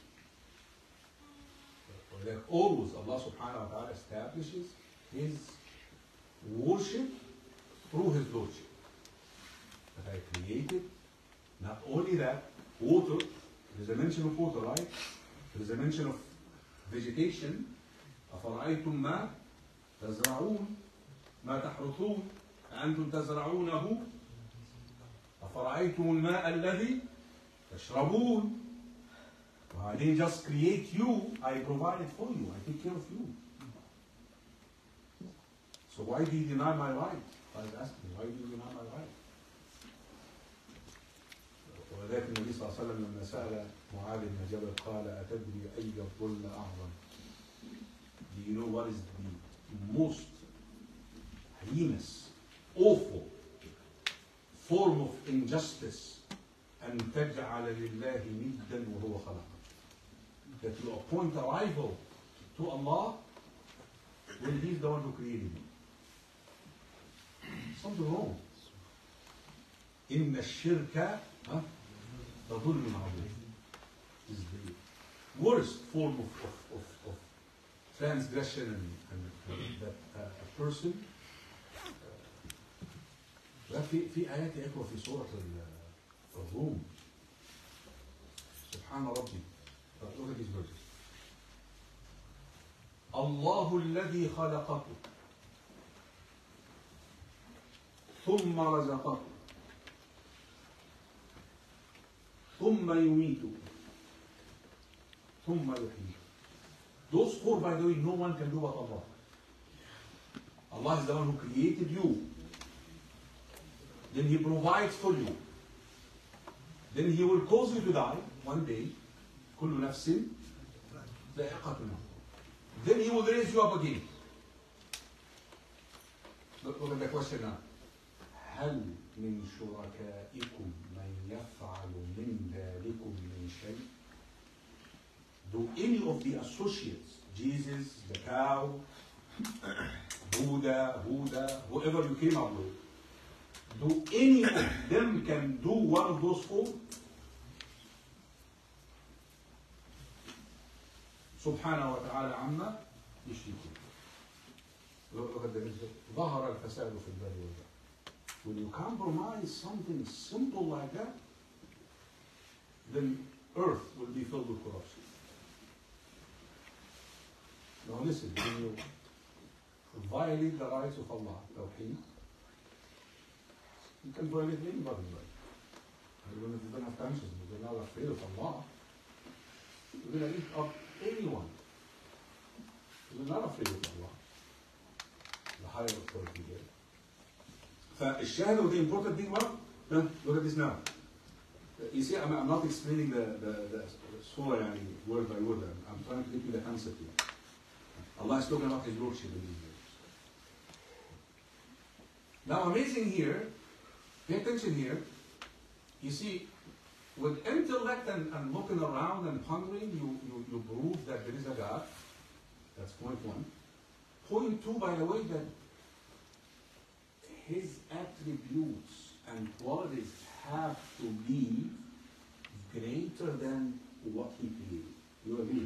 S1: That always Allah subhanahu wa ta'ala establishes His worship through His Lordship. That I created, not only that, water, there's a mention of water, right? There's a mention of vegetation. أفرأيتم ما تزرعون ما تحرثون أنتم تزرعونه أفرأيتم الماء الذي تشربون. I didn't just create you, I provided for you, I take care of you. So why do you deny my right? I was asking, why do you deny my right? ولذلك النبي صلى الله عليه وسلم لما سأل معاذ بن جبل قال أتدري أي الظلم أعظم? Do you know what is the most heinous, awful form of injustice? أن تجعل لله ندا وهو خلقك. That you appoint a rival to Allah when He's the one who created you. Something wrong. إن الشرك لظلم عظيم. Is the worst form of transgression and that a person. في آيات يا إخوة في سورة الروم. سبحان ربي. Look at these verses. الله الذي خلقكم ثم رزقكم ثم يميتكم ثم يحييكم. Those four, by the way, no one can do but Allah. Allah is the one who created you. Then He provides for you. Then He will cause you to die one day. كل نفس ذائقة الموت. Then He will raise you up again. Look at the question now. هل من شركائكم من يفعل من ذلكم من شيء? Do any of the associates, Jesus, the cow, Buddha, whoever you came up with, do any of them can do one of those four? سبحانه وتعالى عما يشركون. Look at the ظهر الفساد في البر والبحر. When you compromise something simple like that, then earth will be filled with corruption. Now listen, when you violate the rights of Allah, Tawheed, you can violate anybody's right. Even if you don't have consciousness, if you're not afraid of Allah, you're going to eat up anyone. You're not afraid of Allah, the higher authority there. فالشاهد of the important thing, well, look at this now. You see, I'm not explaining the surah word by word. I'm trying to give you the concept here. Allah is talking about His Lordship in these verses. Now, amazing here, pay attention here. You see, with intellect and looking around and pondering, you prove that there is a God. That's point one. Point two, by the way, that his attributes and qualities have to be greater than what he created. You agree?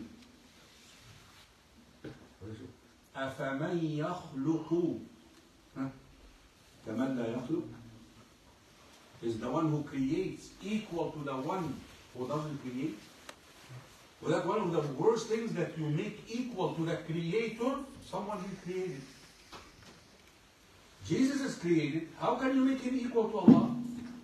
S1: أَفَمَنْ يَخْلُقُ كَمَنْ لَا يَخْلُقُ. Is the one who creates equal to the one who doesn't create? Well, that's one of the worst things, that you make equal to the creator someone who created. Jesus is created. How can you make him equal to Allah?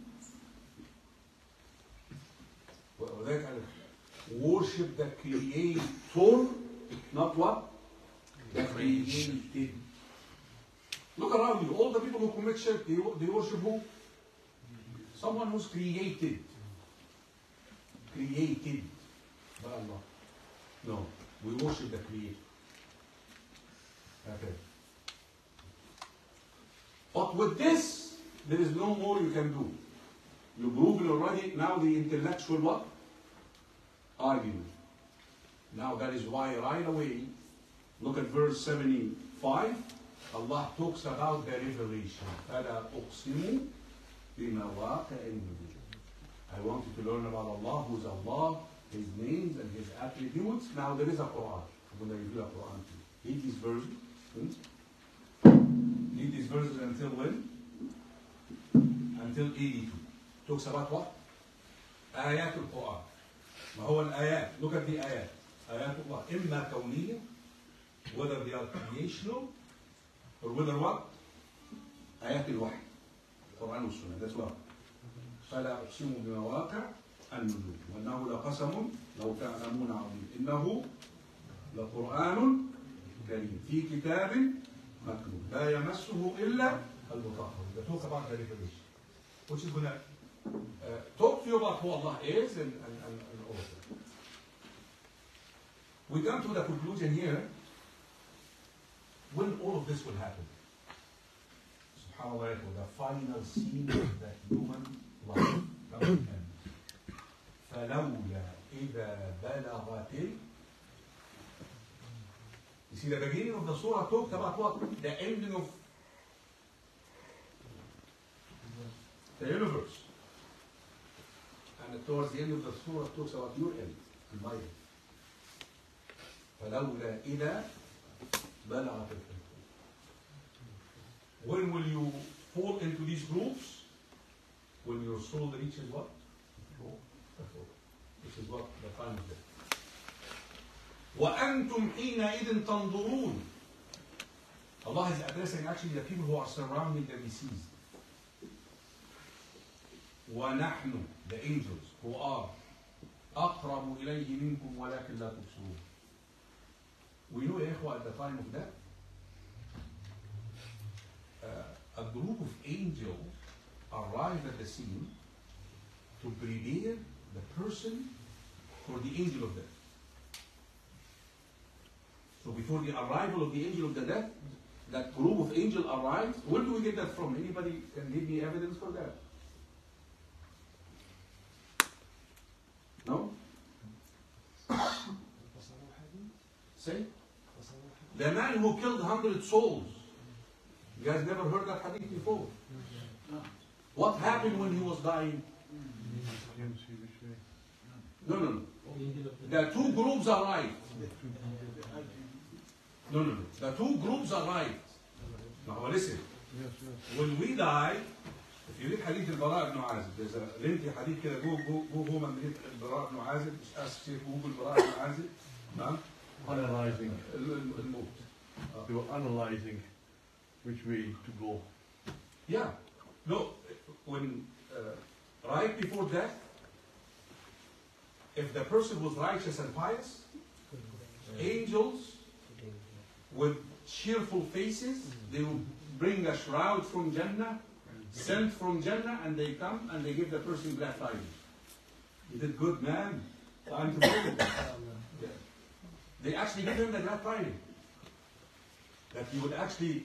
S1: Worship the creator, not what? The created. Look around you. All the people who commit shirk, they worship who? Someone who's created. Created by Allah. No, we worship the creator. Okay. But with this, there is no more you can do. You've proven already now the intellectual what? Argument. Now that is why right away, look at verse 75. Allah talks about the revelation. فَلَا أُقْسِمُ بِمَوَاقِعِ النُّجُومِ. I want you to learn about Allah, who's Allah, His names and His attributes. Now there is a Quran. I'm going to reveal a Quran to you. Read these verses. Read these verses until when? Until 82. Talks about what? آيات القرآن. ما هو الآيات? Look at the آيات. آيات الله إما كونية, whether they are creational, or whether what? آيات الوحي. القرآن والسنة. That's what. فلا أقسم بمواقع النجوم وإنه لقسم لو تعلمون عظيم إنه لقرآن كريم في كتاب مكنون لا يمسه إلا المطهرون. The talk about the revelation, which is going to talk to you about who Allah is and all of that. We come to the conclusion here when all of this will happen. SubhanAllah, the final scene of the human life. فلولا إذا بلغت. You see, the beginning of the surah talked about what? The ending of the universe. And towards the end of the surah talks about your end and my end. فلولا إذا بلغت الحلقوم. When will you fall into these groups? When your soul reaches what? Which is what? The final death. وَأَنْتُمْ حِينَئِذٍ تَنْظُرُونَ. Allah is addressing actually the people who are surrounding the deceased. وَنَحْنُ, the angels, who are أَقْرَبُ إِلَيْهِ مِنْكُمْ وَلَكِنْ لَا تُبْصِرُونَ. We know, إخوة, at the time of death, a group of angels arrive at the scene to prepare the person for the angel of death. So before the arrival of the angel of the death, that group of angels arrives. Where do we get that from? Anybody can give me evidence for that? No? Say? The man who killed 100 souls. You guys never heard that hadith before? What happened when he was dying? No. The two groups arrived. No. The two groups arrived. Now listen. When we die, if you read hadith al-Bara ibn Azib, there's a lengthy hadith كده go home and read al-Bara ibn Azib. Just ask Sheikh Google al-Bara ibn Azib. نعم.
S2: Analyzing.
S1: الموت.
S2: They were analyzing which way to go.
S1: Yeah. No. When right before death, if the person was righteous and pious, angels with cheerful faces, they will bring a shroud from Jannah, sent from Jannah, and they come and they give the person glad tidings. You did good, man. Time to go. Yeah. They actually give him the glad tidings. That he would actually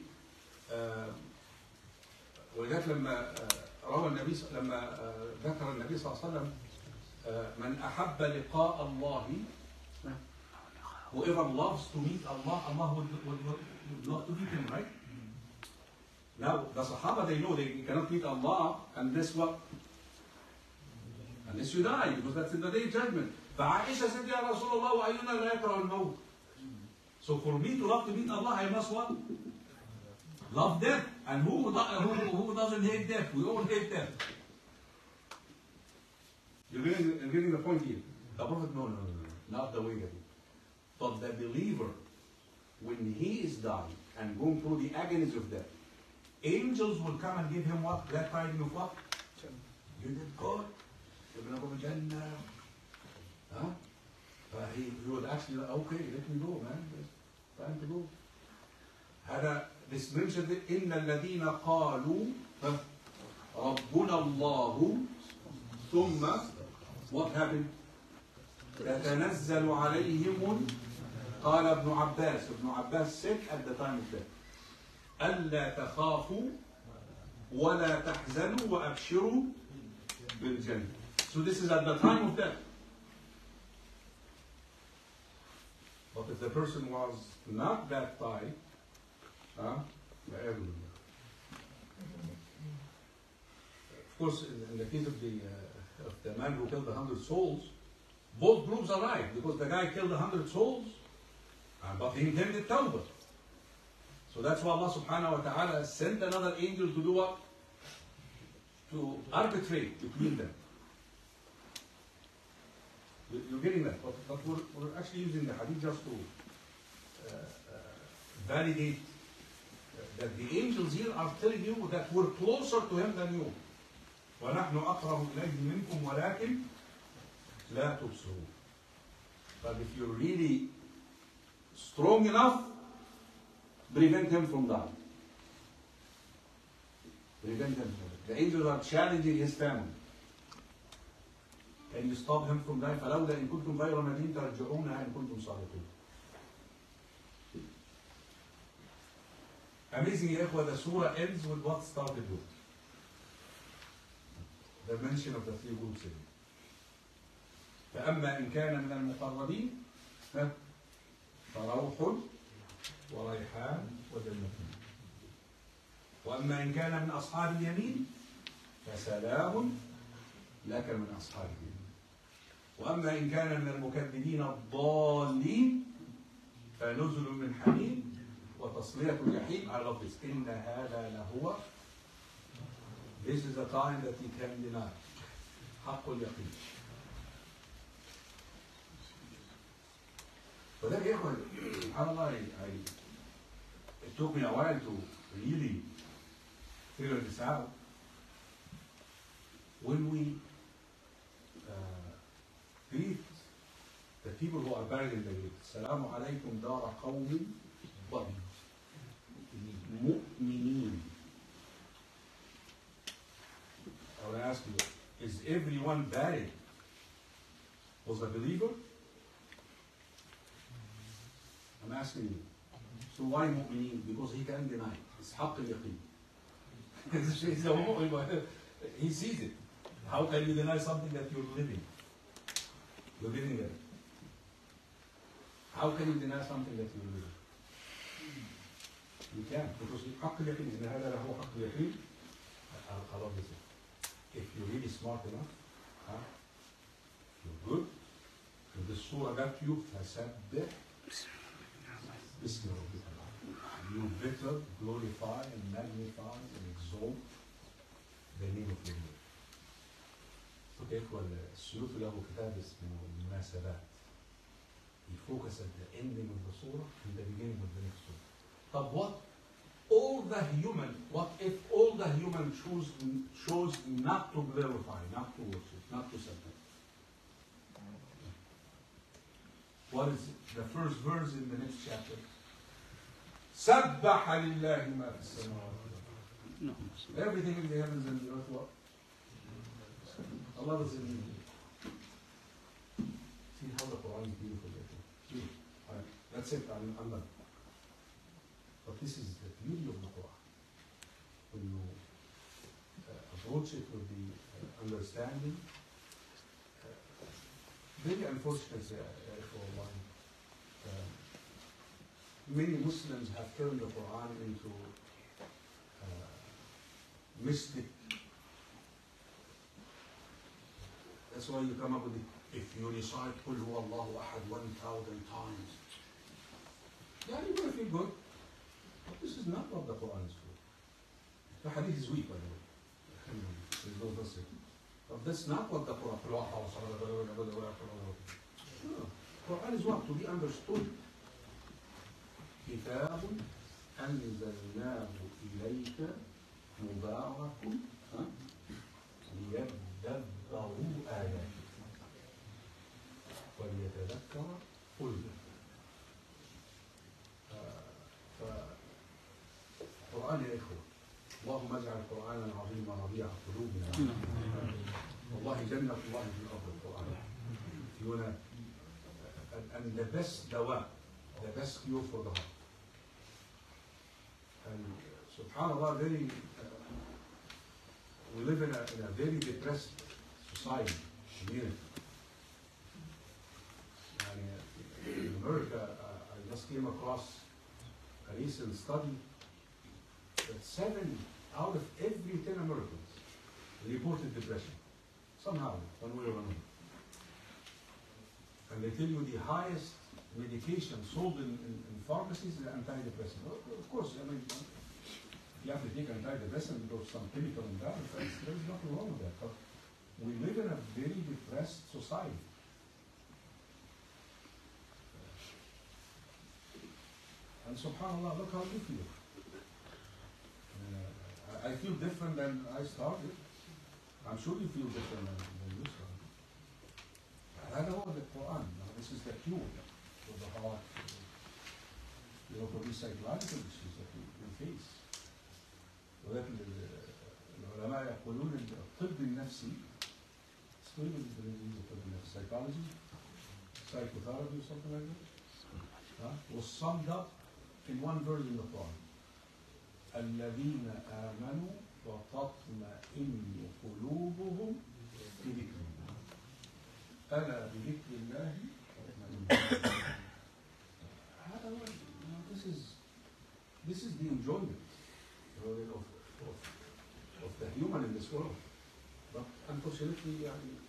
S1: ولذلك لما روى النبي لما ذكر النبي صلى الله عليه وسلم من أحب لقاء الله, whoever loves to meet Allah, Allah would love to meet him, right? Now, the Sahaba, they know they cannot meet Allah unless what? Unless you die, because that's in the day of judgment. فعائشة said, يا رسول الله وأينا لا يكره الموت. So for me to love to meet Allah, I must what? Love death. And who doesn't hate death? We all hate death. You're getting the point here. The Prophet, no, not the way that he. But the believer, when he is dying and going through the agonies of death, angels will come and give him what? Glad tidings of what? You did good. You're going to go to Jannah. Huh? He would actually, okay, let me go, man. It's time to go. This mentioned إن الذين قالوا ربنا الله ثم what happened? تتنزل عليهم قال ابن عباس said at the time of death ألا تخافوا ولا تحزنوا وأبشروا بالجنة. So this is at the time of death. But if the person was not that type, of course, in the case of the man who killed 100 souls, both groups are right, because the guy killed 100 souls, but he intended tawbah. So that's why Allah subhanahu wa ta'ala sent another angel to do what? To arbitrate between them. You're getting that, but we're actually using the hadith just to validate that the angels here are telling you that we're closer to him than you. وَنَحْنُ أَقْرَبُ إِلَيْهِ مِنْكُمْ وَلَكِنْ لَا تُبْصِرُونَ. But if you're really strong enough, prevent him from dying. Prevent him from dying. The angels are challenging his family. Can you stop him from dying? فَلَوْلَا إِن كُنْتُمْ غَيْرَ مَدِينٍ تَرْجِعُونَهَا إِن كُنْتُمْ صَادِقِينَ. Amazing, ya ikhwa, the surah ends with what started with. The mention of the three groups in it. فأما إن كان من المقربين فروح وريحان وجنة. وأما إن كان من أصحاب اليمين فسلام لك من أصحاب اليمين. وأما إن كان من المكذبين الضالين فنزل من حميم وتصلية الجحيم. I love this. إن هذا لهو. This is a time that he can deny. حق اليقين. فده يا إخوة سبحان الله, it took me a while to really figure this out. When we greet the people who are buried in the grave, السلام عليكم دار قوم مؤمنين. I will ask you, is everyone buried was a believer? I'm asking you. So why mu'mineen? Because he can deny it. It's حق اليقين. He sees it. How can you deny something that you're living? You're living there. How can you deny something that you're living? You can't, because حق اليقين. إن هذا له حق اليقين. I love this. If you're really smart enough, you're good. If this surah got you, فسبح بسم ربك الأعلى. You better glorify and magnify and exalt the name of your Lord. Okay, السيوف له كتاب اسمه المناسبات. He focus at the ending of the surah and the beginning of the next surah. But what if all the human chose not to glorify, not to worship, not to submit? What is the first verse in the next chapter? سَبَّحَ لِلَّهِ مَا فِي السَّمَاوَاتِ. Everything in the heavens and the earth, what? Allah doesn't need it. See how the Quran is beautiful. That's it, I'm done. But this is the beauty of the Quran. When you approach it with the understanding, very unfortunate for one. Many Muslims have turned the Quran into mystic. That's why you come up with it. If you recite Qul Huwa Allahu Ahad 1,000 times, yeah, you're going to feel good. But this is not what the Quran is for. The hadith is weak, by the way. There's no verse. But that's not what the Quran is. No. Quran is what? To be understood. كتاب أنزلناه إليك مبارك ليدبروا آياته وليتذكر أولو فالقرآن يا إخوة اللهم اجعل القرآن العظيم ربيع قلوبنا والله جنة الله في الأرض القرآن. You wanna, and the best dawa, the best cure for the heart. And subhanAllah, we live in a very depressed society, community. And in America, I just came across a recent study that 7 out of every 10 Americans reported depression, somehow, one way or another. And they tell you the highest medication sold in pharmacies is antidepressant. Of course, I mean, if you have to take antidepressant because some chemical imbalance, there's nothing wrong with that. But we live in a very depressed society. And subhanAllah, look how you feel. I feel different than I started. I'm sure you feel different than you started. I know the Quran. This is the cure for the heart, for these psychological issues that we face. ولكن العلماء يقولون ان الطب النفسي اسمه بالانجليزي الطب النفسي psychology, psychotherapy or something like that was summed up in one verse in the Quran. الذين آمنوا وتطمئن قلوبهم بذكر الله. ألا بذكر الله this is the enjoyment of the human in this world. But unfortunately,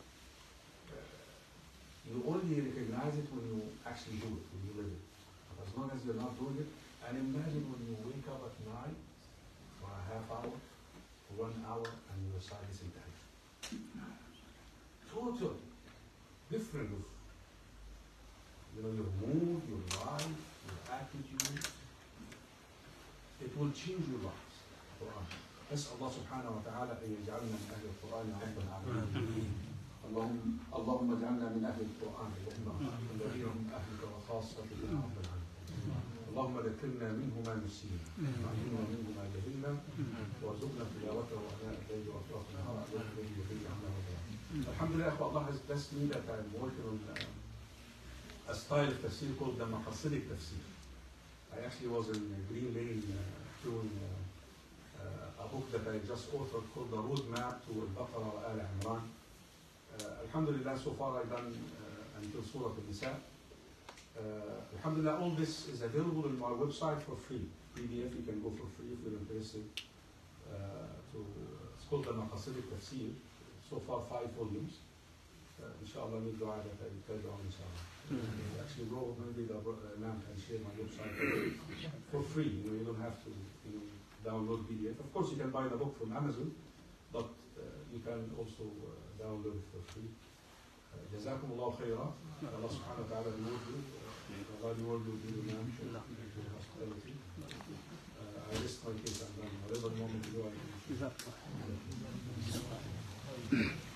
S1: you only recognize it when you actually do it, when you live it. But as long as you're not doing it, and imagine when you wake up at night for a half hour, for 1 hour, and you recite this in Tahajjud. Totally different of your mood, your life, your attitude. It will change your lives. Quran. نسأل الله سبحانه وتعالى أن يجعلنا من أهل القرآن يا رب العالمين. اللهم اجعلنا من أهل القرآن الذين هم أهلك وخاصتك يا رب العالمين. اللهم ذكرنا منه ما نسينا وعلمنا منه ما جهلنا وارزقنا تلاوته آناء الليل وأطراف النهار على الذي يغني عنا وضعنا. Alhamdulillah, Allah has blessed me that I'm working on a style of tafsir called the Maqasidic tafsir. I actually was in Green Lane doing a book that I just authored called The Roadmap to Al-Baqarah wa Al Imran. Alhamdulillah, so far I've done until Surah Al-Nisa. Alhamdulillah, all this is available on my website for free. PDF, you can go for free if you're interested. It's called the Maqasidic tafsir. So far 5 volumes. Inshallah, need dua that I will tell you on inshallah. Actually go, maybe the Imam can share my website for free. You don't have to download PDF. Of course, you can buy the book from Amazon, but you can also download it for free. جزاكم الله خيرا. Allah subhanahu wa ta'ala reward you. Allah reward you with the hospitality. I rest my case and done. Whatever moment you do, I can.